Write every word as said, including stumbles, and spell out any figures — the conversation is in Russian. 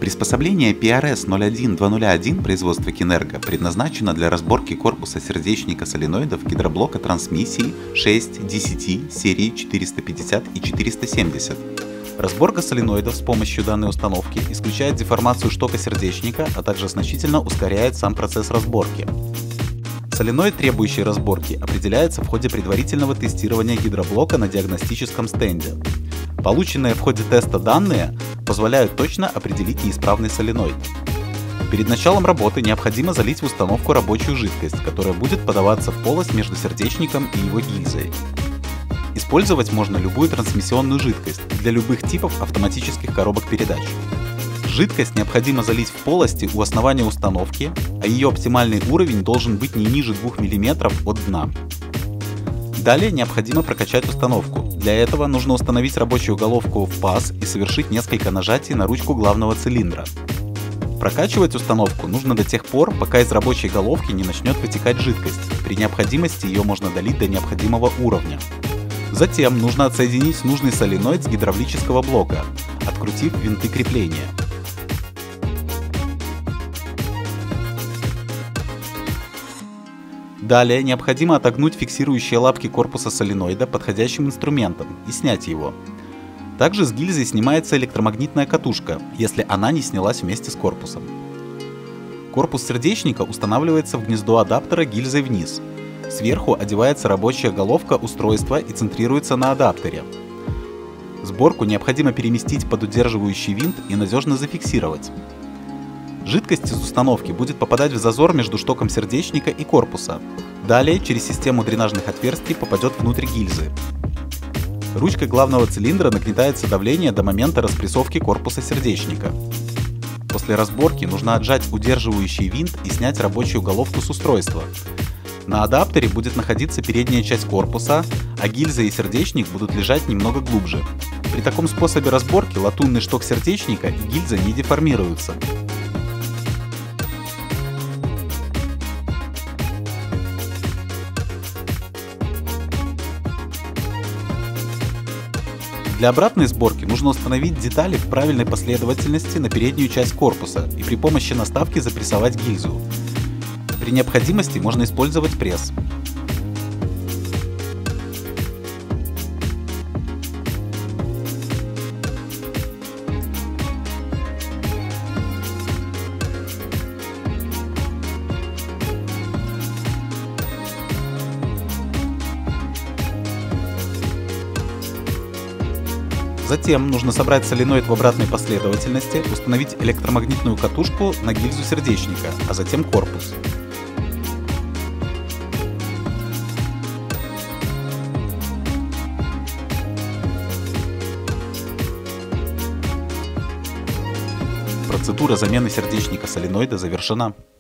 Приспособление пи ар эс ноль один два ноль один производства Кинерго предназначено для разборки корпуса сердечника соленоидов гидроблока трансмиссии шесть десять серии четыреста пятьдесят и четыреста семьдесят. Разборка соленоидов с помощью данной установки исключает деформацию штока сердечника, а также значительно ускоряет сам процесс разборки. Соленоид, требующий разборки, определяется в ходе предварительного тестирования гидроблока на диагностическом стенде. Полученные в ходе теста данные позволяют точно определить неисправный соленоид. Перед началом работы необходимо залить в установку рабочую жидкость, которая будет подаваться в полость между сердечником и его гильзой. Использовать можно любую трансмиссионную жидкость для любых типов автоматических коробок передач. Жидкость необходимо залить в полости у основания установки, а ее оптимальный уровень должен быть не ниже двух миллиметров от дна. Далее необходимо прокачать установку. Для этого нужно установить рабочую головку в паз и совершить несколько нажатий на ручку главного цилиндра. Прокачивать установку нужно до тех пор, пока из рабочей головки не начнет вытекать жидкость. При необходимости ее можно долить до необходимого уровня. Затем нужно отсоединить нужный соленоид с гидравлического блока, открутив винты крепления. Далее необходимо отогнуть фиксирующие лапки корпуса соленоида подходящим инструментом и снять его. Также с гильзой снимается электромагнитная катушка, если она не снялась вместе с корпусом. Корпус сердечника устанавливается в гнездо адаптера гильзой вниз. Сверху одевается рабочая головка устройства и центрируется на адаптере. Сборку необходимо переместить под удерживающий винт и надежно зафиксировать. Жидкость из установки будет попадать в зазор между штоком сердечника и корпуса. Далее через систему дренажных отверстий попадет внутрь гильзы. Ручкой главного цилиндра нагнетается давление до момента распрессовки корпуса сердечника. После разборки нужно отжать удерживающий винт и снять рабочую головку с устройства. На адаптере будет находиться передняя часть корпуса, а гильза и сердечник будут лежать немного глубже. При таком способе разборки латунный шток сердечника и гильза не деформируются. Для обратной сборки нужно установить детали в правильной последовательности на переднюю часть корпуса и при помощи наставки запрессовать гильзу. При необходимости можно использовать пресс. Затем нужно собрать соленоид в обратной последовательности, установить электромагнитную катушку на гильзу сердечника, а затем корпус. Процедура замены сердечника соленоида завершена.